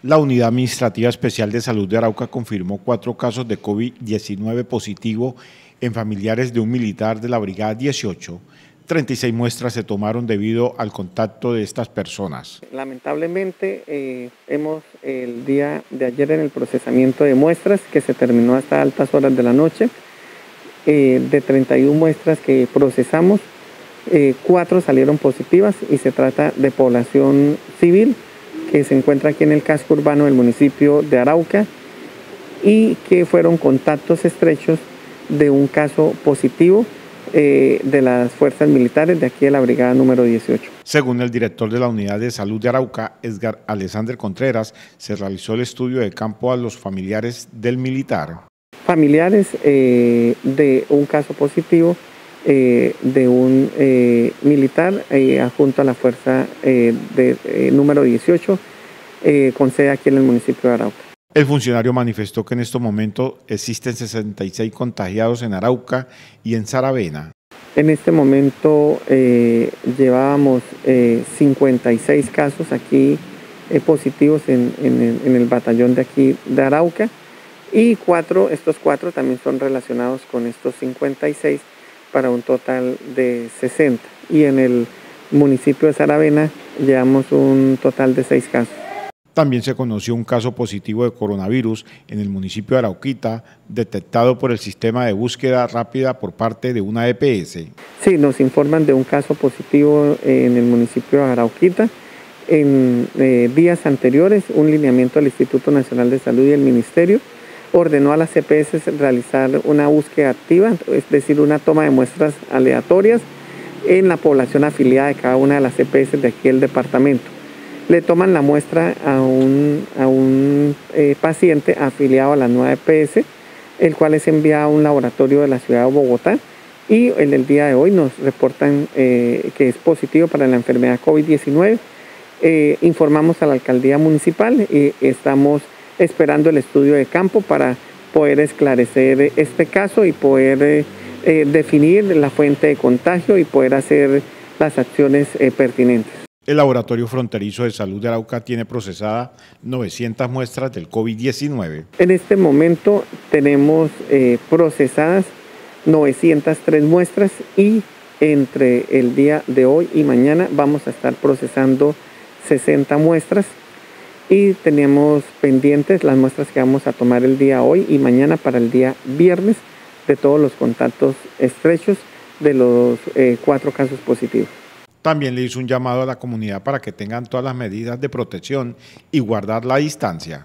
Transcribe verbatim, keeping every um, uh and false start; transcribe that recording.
La Unidad Administrativa Especial de Salud de Arauca confirmó cuatro casos de COVID diecinueve positivo en familiares de un militar de la Brigada dieciocho. treinta y seis muestras se tomaron debido al contacto de estas personas. Lamentablemente, eh, hemos el día de ayer en el procesamiento de muestras, que se terminó hasta altas horas de la noche, eh, de treinta y una muestras que procesamos, eh, cuatro salieron positivas y se trata de población civil que se encuentra aquí en el casco urbano del municipio de Arauca y que fueron contactos estrechos de un caso positivo eh, de las fuerzas militares de aquí de la brigada número dieciocho. Según el director de la Unidad de Salud de Arauca, Edgar Alexander Contreras, se realizó el estudio de campo a los familiares del militar. Familiares eh, de un caso positivo eh, de un eh, militar eh, adjunto a la fuerza eh, de, eh, número dieciocho eh, con sede aquí en el municipio de Arauca. El funcionario manifestó que en estos momentos existen sesenta y seis contagiados en Arauca y en Saravena. En este momento eh, llevábamos eh, cincuenta y seis casos aquí eh, positivos en, en, el, en el batallón de aquí de Arauca y cuatro, estos cuatro también son relacionados con estos cincuenta y seis para un total de sesenta. Y en el municipio de Saravena llevamos un total de seis casos. También se conoció un caso positivo de coronavirus en el municipio de Arauquita, detectado por el sistema de búsqueda rápida por parte de una E P S. Sí, nos informan de un caso positivo en el municipio de Arauquita. En eh, días anteriores, un lineamiento del Instituto Nacional de Salud y el Ministerio ordenó a las E P S realizar una búsqueda activa, es decir, una toma de muestras aleatorias en la población afiliada de cada una de las E P S de aquí del departamento. Le toman la muestra a un, a un eh, paciente afiliado a la nueva E P S, el cual es enviado a un laboratorio de la ciudad de Bogotá y en el día de hoy nos reportan eh, que es positivo para la enfermedad COVID diecinueve. Eh, informamos a la alcaldía municipal y estamos esperando el estudio de campo para poder esclarecer este caso y poder eh, eh, definir la fuente de contagio y poder hacer las acciones eh, pertinentes. El Laboratorio Fronterizo de Salud de Arauca tiene procesada novecientas muestras del COVID diecinueve. En este momento tenemos eh, procesadas novecientas tres muestras y entre el día de hoy y mañana vamos a estar procesando sesenta muestras y tenemos pendientes las muestras que vamos a tomar el día hoy y mañana para el día viernes de todos los contactos estrechos de los eh, cuatro casos positivos. También le hizo un llamado a la comunidad para que tengan todas las medidas de protección y guardar la distancia.